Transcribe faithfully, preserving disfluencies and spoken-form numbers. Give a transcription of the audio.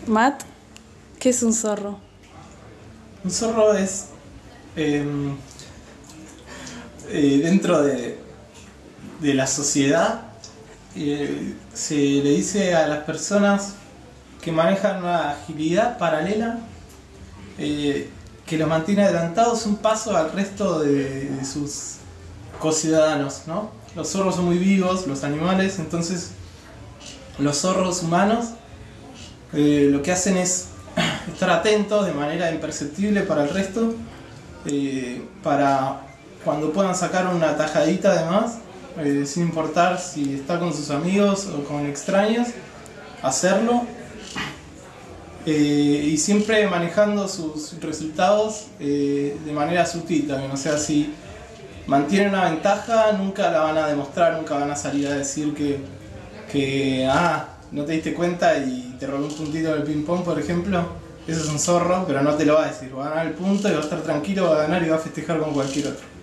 Matt, ¿qué es un zorro? Un zorro es eh, eh, dentro de, de la sociedad, eh, se le dice a las personas que manejan una agilidad paralela eh, que los mantiene adelantados un paso al resto de, de sus conciudadanos, ¿no? Los zorros son muy vivos, los animales, entonces los zorros humanos eh, lo que hacen es estar atentos de manera imperceptible para el resto, eh, para cuando puedan sacar una tajadita además, eh, sin importar si está con sus amigos o con extraños, hacerlo, eh, y siempre manejando sus resultados eh, de manera sutil también. O sea, si mantienen una ventaja, nunca la van a demostrar, nunca van a salir a decir que, que ah, no te diste cuenta y te robé un puntito en el ping pong, por ejemplo. Eso es un zorro, pero no te lo va a decir. Va a ganar el punto y va a estar tranquilo, va a ganar y va a festejar con cualquier otro.